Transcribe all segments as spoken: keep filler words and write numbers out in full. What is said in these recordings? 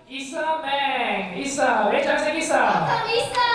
Isa Meng, Isa， 俾掌聲 Isa。 同 Isa。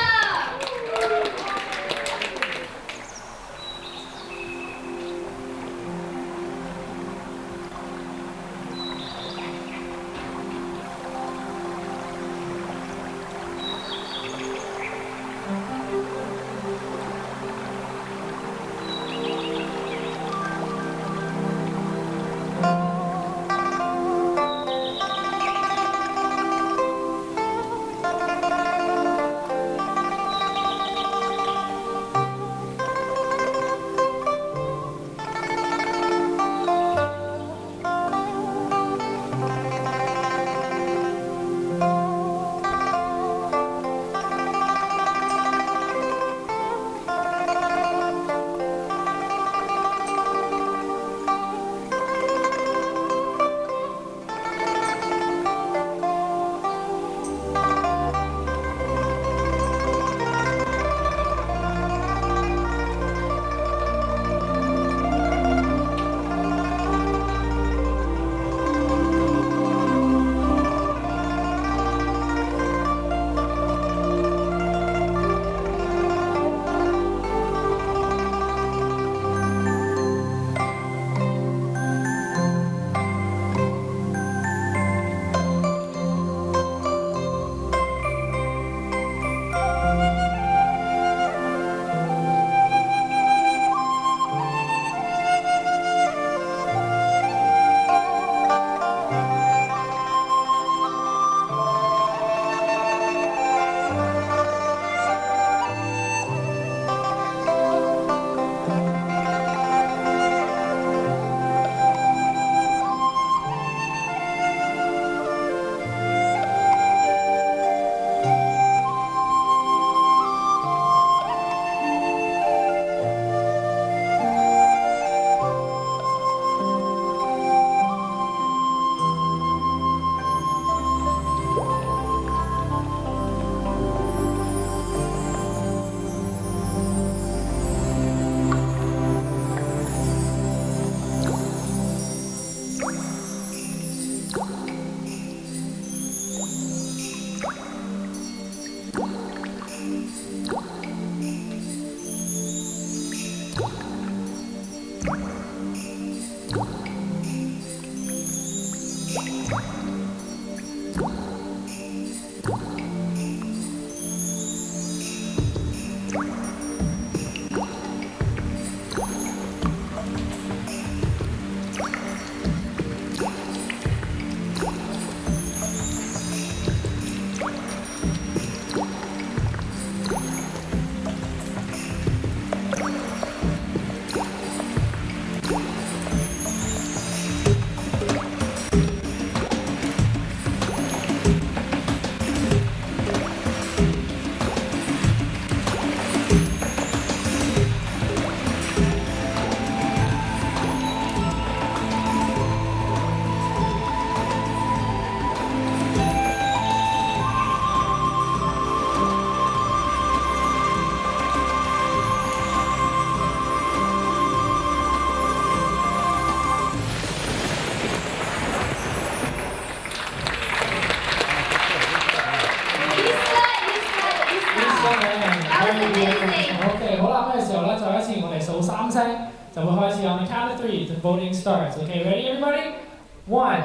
OK， 好啦，咁嘅時候咧，再一次我哋數三聲就會開始。On the count of three, the voting starts. Okay, ready, everybody? One,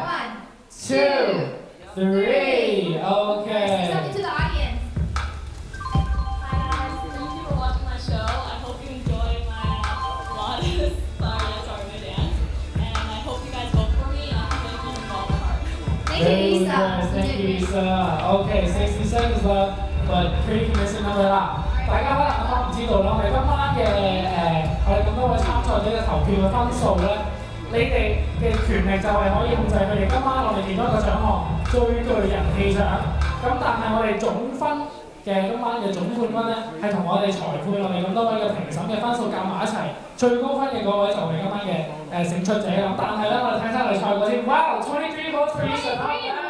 two, three. Okay. Something to the audience. Hi guys, thank you for watching my show. I hope you enjoy my vlog. Sorry, I started my dance, and I hope you guys vote for me. I'm going to be involved in art. Thank you, Isa. Thank you, Isa. Okay, sixty seconds left, but pretty convincing number 啦。大家可能啱啱唔知道啦，我哋今晚嘅誒，我哋咁多位參賽者嘅投票嘅分數咧，你哋嘅權力就係可以控制佢哋今晚我哋其中一個獎項最具人氣獎。咁但係我哋總分嘅今晚嘅總冠軍咧，係同我哋裁判我哋咁多位嘅評審嘅分數夾埋一齊，最高分嘅嗰位就係今晚嘅誒勝出者咁。但係咧，我哋睇睇我哋賽果先。Wow, twenty-three votes for Isa.